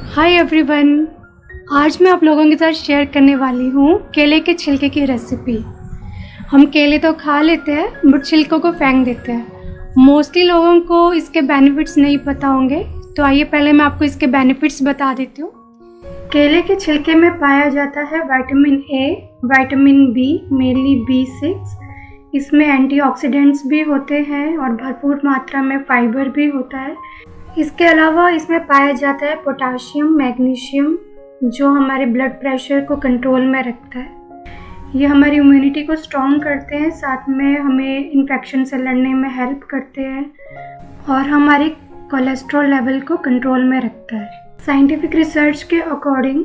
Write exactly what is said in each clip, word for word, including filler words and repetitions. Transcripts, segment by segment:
Hi everyone, आज मैं आप लोगों के साथ शेयर करने वाली हूँ केले के छिलके की रेसिपी। हम केले तो खा लेते हैं बट छिलकों को फेंक देते हैं। मोस्टली लोगों को इसके बेनिफिट्स नहीं पता होंगे, तो आइए पहले मैं आपको इसके बेनिफिट्स बता देती हूँ। केले के छिलके में पाया जाता है vitamin A, vitamin B, mainly B six. इसमें एंटीऑक्सीडेंट्स भी होते हैं और भरपूर मात्रा में फाइबर भी होता है। इसके अलावा इसमें पाया जाता है पोटाशियम, मैग्नीशियम, जो हमारे ब्लड प्रेशर को कंट्रोल में रखता है। ये हमारी इम्यूनिटी को स्ट्रॉन्ग करते हैं, साथ में हमें इन्फेक्शन से लड़ने में हेल्प करते हैं और हमारे कोलेस्ट्रॉल लेवल को कंट्रोल में रखता है। साइंटिफिक रिसर्च के अकॉर्डिंग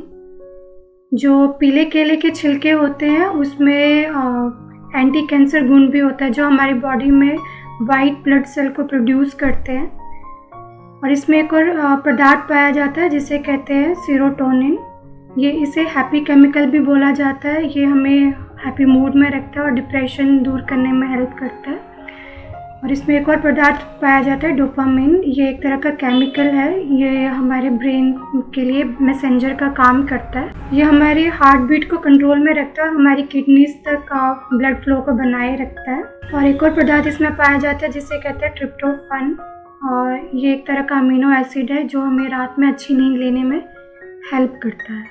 जो पीले केले के छिलके होते हैं उसमें एंटी कैंसर गुण भी होता है, जो हमारी बॉडी में वाइट ब्लड सेल को प्रोड्यूस करते हैं। और इसमें एक और पदार्थ पाया जाता है जिसे कहते हैं सीरोटोनिन। ये इसे हैप्पी केमिकल भी बोला जाता है। ये हमें हैप्पी मूड में रखता है और डिप्रेशन दूर करने में हेल्प करता है। और इसमें एक और पदार्थ पाया जाता है डोपामिन। ये एक तरह का केमिकल है, ये हमारे ब्रेन के लिए मैसेंजर का काम करता है। ये हमारी हार्ट बीट को कंट्रोल में रखता है और हमारी किडनीज तक ब्लड फ्लो को बनाए रखता है। और एक और पदार्थ इसमें पाया जाता है जिसे कहते हैं ट्रिप्टोफन, और ये एक तरह का अमीनो एसिड है जो हमें रात में अच्छी नींद लेने में हेल्प करता है।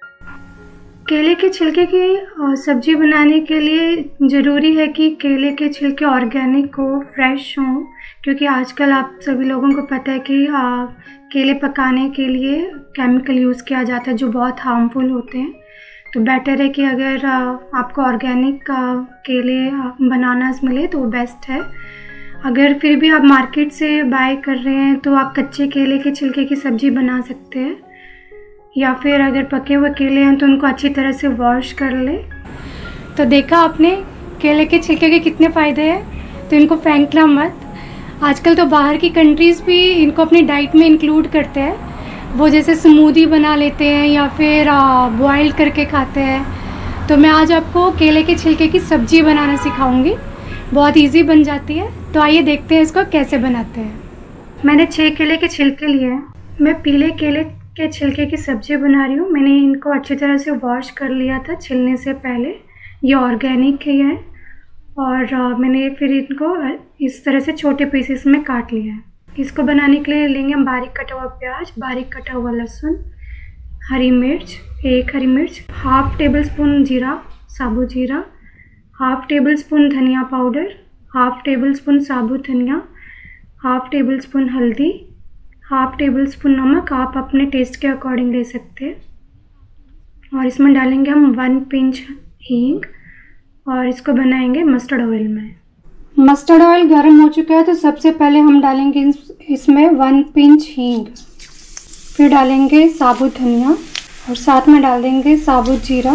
केले के छिलके की सब्जी बनाने के लिए ज़रूरी है कि केले के छिलके ऑर्गेनिक हो, फ्रेश हों, क्योंकि आजकल आप सभी लोगों को पता है कि आ, केले पकाने के लिए केमिकल यूज़ किया जाता है जो बहुत हार्मफुल होते हैं। तो बेटर है कि अगर आ, आपको ऑर्गेनिक केले बनाना मिले तो वो बेस्ट है। अगर फिर भी आप मार्केट से बाय कर रहे हैं तो आप कच्चे केले के छिलके की सब्ज़ी बना सकते हैं, या फिर अगर पके हुए केले हैं तो उनको अच्छी तरह से वॉश कर ले। तो देखा आपने केले के छिलके के कितने फ़ायदे हैं, तो इनको फेंकना मत। आजकल तो बाहर की कंट्रीज़ भी इनको अपनी डाइट में इंक्लूड करते हैं। वो जैसे स्मूदी बना लेते हैं या फिर बॉइल करके खाते हैं। तो मैं आज आपको केले के छिलके की सब्ज़ी बनाना सिखाऊंगी। बहुत इजी बन जाती है, तो आइए देखते हैं इसको कैसे बनाते हैं। मैंने छः केले के छिलके लिए हैं। मैं पीले केले के छिलके की सब्ज़ी बना रही हूँ। मैंने इनको अच्छी तरह से वॉश कर लिया था छिलने से पहले। ये ऑर्गेनिक है और मैंने फिर इनको इस तरह से छोटे पीसेस में काट लिया है। इसको बनाने के लिए लेंगे हम बारीक कटा हुआ प्याज, बारीक कटा हुआ लहसुन, हरी मिर्च, एक हरी मिर्च, हाफ टेबल स्पून जीरा, साबुत जीरा, हाफ टेबल स्पून धनिया पाउडर, हाफ टेबल स्पून साबुत धनिया, हाफ टेबल स्पून हल्दी, हाफ टेबल स्पून नमक आप अपने टेस्ट के अकॉर्डिंग ले सकते हैं। और इसमें डालेंगे हम वन पिंच हींग और इसको बनाएंगे मस्टर्ड ऑयल में। मस्टर्ड ऑयल गर्म हो चुका है, तो सबसे पहले हम डालेंगे इसमें वन पिंच हींग, फिर डालेंगे साबुत धनिया और साथ में डाल देंगे साबुत जीरा,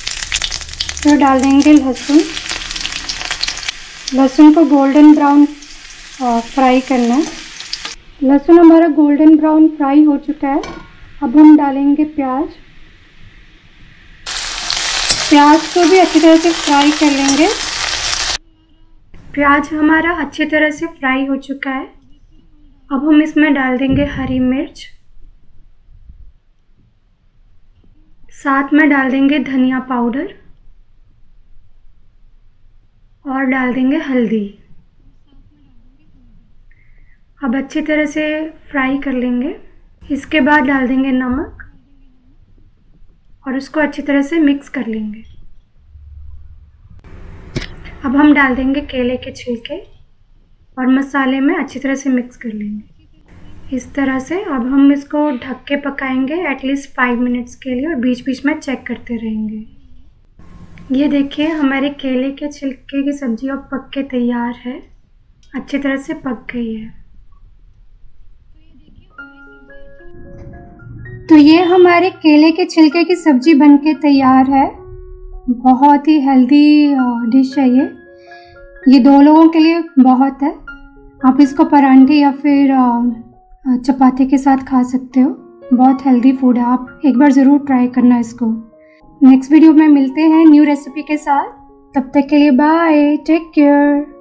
फिर डाल देंगे लहसुन। लहसुन को गोल्डन ब्राउन फ्राई करना है। लहसुन हमारा गोल्डन ब्राउन फ्राई हो चुका है। अब हम डालेंगे प्याज। प्याज को भी अच्छी तरह से फ्राई कर लेंगे। प्याज हमारा अच्छी तरह से फ्राई हो चुका है। अब हम इसमें डाल देंगे हरी मिर्च, साथ में डाल देंगे धनिया पाउडर और डाल देंगे हल्दी। अब अच्छी तरह से फ्राई कर लेंगे। इसके बाद डाल देंगे नमक और उसको अच्छी तरह से मिक्स कर लेंगे। अब हम डाल देंगे केले के छिलके और मसाले में अच्छी तरह से मिक्स कर लेंगे इस तरह से। अब हम इसको ढक के पकाएंगे एटलीस्ट फाइव मिनट्स के लिए और बीच बीच में चेक करते रहेंगे। ये देखिए हमारे केले के छिलके की सब्जी अब पक के तैयार है, अच्छी तरह से पक गई है। तो ये हमारे केले के छिलके की सब्जी बनके तैयार है। बहुत ही हेल्दी डिश है ये ये दो लोगों के लिए बहुत है। आप इसको परांठे या फिर चपाती के साथ खा सकते हो। बहुत हेल्दी फूड है, आप एक बार ज़रूर ट्राई करना इसको। नेक्स्ट वीडियो में मिलते हैं न्यू रेसिपी के साथ। तब तक के लिए बाय, टेक केयर।